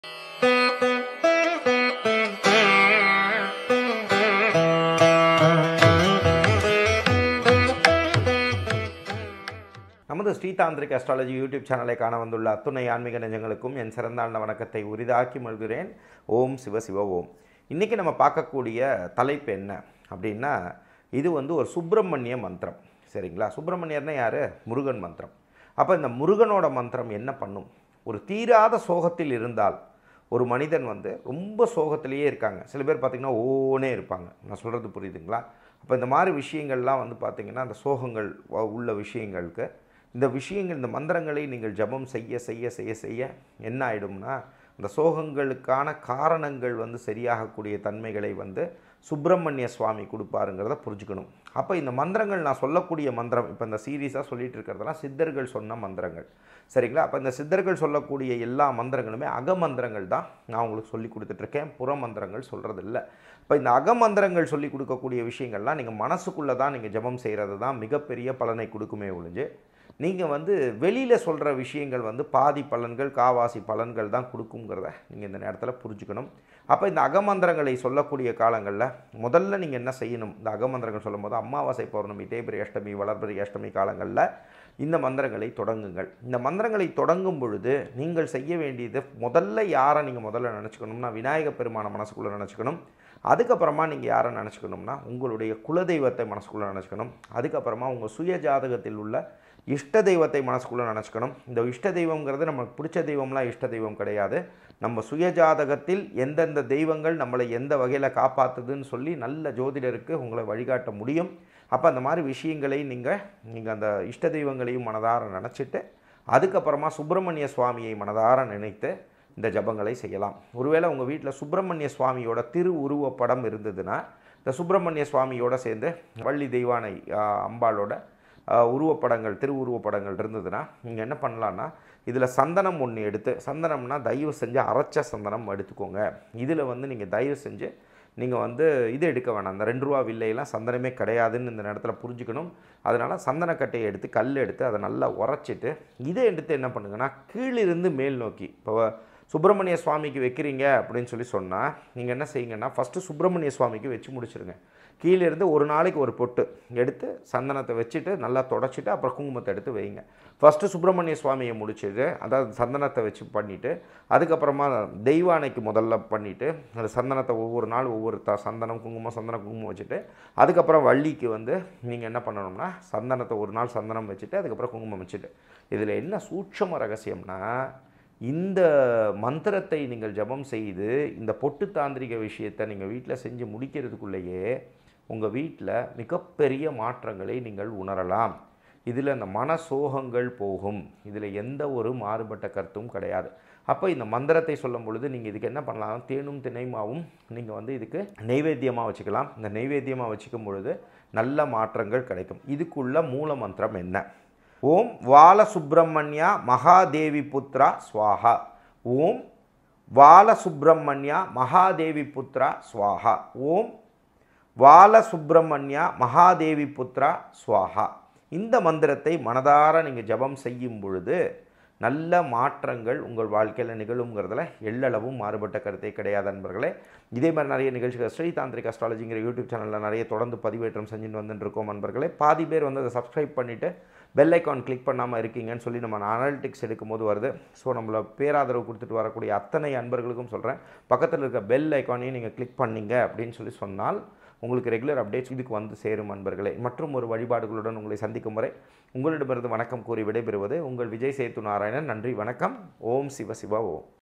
நமது Shri tantric astrology YouTube சேனலை காண வந்துள்ள அத்துணை ஆன்மீக நெஞ்சங்களுக்கும் என் சிறந்தாண்ட வணக்கத்தை உரிதாக்கி மல்கிறேன். ஓம் சிவ சிவ ஓம். இன்றைக்கி நம்ம பார்க்கக்கூடிய தலைப்பு என்ன அப்படின்னா, இது ஒரு சுப்பிரமணிய மந்திரம். சரிங்களா? சுப்பிரமணியர்னா யார்? முருகன் மந்திரம். அப்போ இந்த முருகனோட மந்திரம் என்ன பண்ணும்? ஒரு தீராத சோகத்தில் இருந்தால் ஒரு மனிதன் ரொம்ப சோகத்திலேயே இருக்காங்க. சில பேர் பார்த்திங்கன்னா ஓனே இருப்பாங்க. நான் சொல்கிறது புரியுதுங்களா? அப்போ இந்த மாதிரி விஷயங்கள்லாம் பார்த்திங்கன்னா அந்த சோகங்கள் உள்ள விஷயங்களுக்கு இந்த மந்திரங்களை நீங்கள் ஜபம் செய்ய செய்ய செய்ய செய்ய என்ன ஆகிடும்னா, அந்த சோகங்களுக்கான காரணங்கள் சரியாகக்கூடிய தன்மைகளை சுப்பிரமணிய சுவாமி கொடுப்பாருங்கிறத புரிஞ்சுக்கணும். அப்போ இந்த மந்திரங்கள் நான் சொல்லக்கூடிய மந்திரம், இப்போ இந்த சீரீஸாக சொல்லிகிட்டு இருக்கிறதெல்லாம் சித்தர்கள் சொன்ன மந்திரங்கள். சரிங்களா? அப்போ இந்த சித்தர்கள் சொல்லக்கூடிய எல்லா மந்திரங்களுமே அகமந்திரங்கள் தான் நான் உங்களுக்கு சொல்லி கொடுத்துட்ருக்கேன். புற மந்திரங்கள் சொல்கிறது இல்லை. இப்போ இந்த அகமந்திரங்கள் சொல்லி கொடுக்கக்கூடிய விஷயங்கள்லாம் நீங்கள் மனசுக்குள்ளே தான் நீங்கள் ஜபம் செய்கிறது தான் மிகப்பெரிய பலனை கொடுக்குமே ஒழிஞ்சு, நீங்கள் வெளியில் சொல்கிற விஷயங்கள் பாதி பலன்கள் காவாசி பலன்கள் தான் கொடுக்குங்கிறத நீங்கள் இந்த நேரத்தில் புரிஞ்சுக்கணும். அப்போ இந்த அகமந்திரங்களை சொல்லக்கூடிய காலங்களில் முதல்ல நீங்கள் என்ன செய்யணும்? இந்த அகமந்திரங்கள் சொல்லும் போது அமாவாசை பௌர்ணமி, தேய்பிரை அஷ்டமி, வளர்பிறை அஷ்டமி காலங்களில் இந்த மந்திரங்களை தொடங்குங்கள். இந்த மந்திரங்களை தொடங்கும் பொழுது நீங்கள் செய்ய வேண்டியது, முதல்ல யாரை நீங்கள் முதல்ல நினச்சிக்கணும்னா விநாயக பெருமான மனசுக்குள்ளே நினச்சிக்கணும். அதுக்கப்புறமா நீங்கள் யாரை நினச்சிக்கணும்னா உங்களுடைய குலதெய்வத்தை மனசுக்குள்ளே நினச்சிக்கணும். அதுக்கப்புறமா உங்கள் சுய ஜாதகத்தில் உள்ள இஷ்ட தெய்வத்தை மனசுக்குள்ளே நினச்சிக்கணும். இந்த இஷ்ட தெய்வங்கிறது நமக்கு பிடிச்ச தெய்வம்லாம் இஷ்ட தெய்வம் கிடையாது. நம்ம சுய ஜாதகத்தில் எந்தெந்த தெய்வங்கள் நம்மளை எந்த வகையில் காப்பாற்றுதுன்னு சொல்லி நல்ல ஜோதிடருக்கு உங்களை வழிகாட்ட முடியும். அப்போ அந்த மாதிரி விஷயங்களை நீங்கள் அந்த இஷ்ட தெய்வங்களையும் மனதார நினச்சிட்டு அதுக்கப்புறமா சுப்பிரமணிய சுவாமியை மனதார நினைத்து இந்த ஜபங்களை செய்யலாம். ஒருவேளை உங்கள் வீட்டில் சுப்பிரமணிய சுவாமியோட திரு உருவப்படம் இருந்ததுன்னா, இந்த சுப்பிரமணிய சுவாமியோட சேர்ந்து வள்ளி தெய்வானை அம்பாளோட உருவப்படங்கள், திரு உருவப்படங்கள் இருந்ததுன்னா நீங்கள் என்ன பண்ணலான்னா, இதில் சந்தனம் ஒன்று எடுத்து, சந்தனம்னா தயவு செஞ்சு அரைச்ச சந்தனம் எடுத்துக்கோங்க. இதில் நீங்கள் தயவு செஞ்சு நீங்கள் இது எடுக்க வேணாம். அந்த 2 ரூபா வில்லையெல்லாம் சந்தனமே கிடையாதுன்னு இந்த நேரத்தில் புரிஞ்சுக்கணும். அதனால் சந்தனக்கட்டையை எடுத்து கல் எடுத்து அதை நல்லா உரைச்சிட்டு இதை எடுத்து என்ன பண்ணுங்கன்னா, கீழிருந்து மேல் நோக்கி, இப்போ சுப்பிரமணிய சுவாமிக்கு வைக்கிறீங்க அப்படின்னு சொன்னால் நீங்கள் என்ன செய்யுங்கன்னா, ஃபஸ்ட்டு சுப்பிரமணிய சுவாமிக்கு வச்சு முடிச்சுருங்க. கீழேருந்து ஒரு நாளைக்கு ஒரு பொட்டு எடுத்து சந்தனத்தை வச்சுட்டு நல்லா தொடச்சிட்டு அப்புறம் குங்குமத்தை எடுத்து வைங்க. ஃபஸ்ட்டு சுப்பிரமணிய சுவாமியை முடிச்சுட்டு, அதாவது சந்தனத்தை வச்சு பண்ணிவிட்டு, அதுக்கப்புறமா தெய்வானைக்கு முதல்ல பண்ணிவிட்டு, அந்த சந்தனத்தை ஒவ்வொரு நாள் ஒவ்வொரு சந்தனம் குங்குமம் வச்சுட்டு, அதுக்கப்புறம் வள்ளிக்கு நீங்கள் என்ன பண்ணணும்னா சந்தனத்தை ஒரு நாள் சந்தனம் வச்சுட்டு அதுக்கப்புறம் குங்குமம் வச்சுட்டு. இதில் என்ன சூட்சம ரகசியம்னா, இந்த மந்திரத்தை நீங்கள் ஜபம் செய்து இந்த பொட்டு தாந்திரிக விஷயத்தை நீங்கள் வீட்டில் செஞ்சு முடிக்கிறதுக்குள்ளேயே உங்கள் வீட்டில் மிகப்பெரிய மாற்றங்களை நீங்கள் உணரலாம். இதில் அந்த மன சோகங்கள் போகும். இதில் எந்த ஒரு மாறுபட்ட கருத்தும் கிடையாது. அப்போ இந்த மந்திரத்தை சொல்லும் பொழுது நீங்கள் இதுக்கு என்ன பண்ணலாம்? தேனும் தினைமாவும் நீங்கள் இதுக்கு நைவேத்தியமாக வச்சுக்கலாம். இந்த நைவேத்தியமாக வச்சுக்கும் பொழுது நல்ல மாற்றங்கள் கிடைக்கும். இதுக்குள்ள மூல மந்திரம் என்ன? ஓம் வாலசுப்ரமணியா மகாதேவி புத்ரா ஸ்வாஹா. ஓம் வாலசுப்ரமணியா மகாதேவி புத்ரா ஸ்வாஹா. ஓம் வாலசுப்ரமணியா மகாதேவி புத்ரா ஸ்வாஹா. இந்த மந்திரத்தை மனதார நீங்கள் ஜபம் செய்யும் பொழுது நல்ல மாற்றங்கள் உங்கள் வாழ்க்கையில் நிகழுங்கிறதுல எள்ளளவும் மாறுபட்ட கருத்தே கிடையாது நண்பர்களே. இதே மாதிரி நிறைய நிகழ்ச்சிகள் ஸ்ரீதாந்திரிக் அஸ்ட்ராலஜிங்கிற யூடியூப் சேனலில் நிறைய தொடர்ந்து பதிவேற்றம் செஞ்சுட்டு வந்துட்டுருக்கோம் நண்பர்களே. பாதி பேர் அதை சப்ஸ்கிரைப் பண்ணிவிட்டு பெல் ஐக்கான் கிளிக் பண்ணாமல் இருக்கீங்கன்னு சொல்லி நம்ம அனாலிட்டிக்ஸ் எடுக்கும்போது வருது. ஸோ நம்மளை பேராதரவு கொடுத்துட்டு வரக்கூடிய அத்தனை அன்பர்களுக்கும் சொல்கிறேன், பக்கத்தில் இருக்க பெல் ஐக்கானையும் நீங்கள் கிளிக் பண்ணிங்க அப்படின்னு சொன்னால் உங்களுக்கு ரெகுலர் அப்டேட்ஸ் இதுக்கு சேரும் நண்பர்களே. மற்றும் ஒரு வழிபாடுகளுடன் உங்களை சந்திக்கும் வரை உங்களிடமிருந்து வணக்கம் கூறி விடைபெறுவது உங்கள் விஜய் சேத்து நாராயணன். நன்றி, வணக்கம். ஓம் சிவ சிவ ஓம்.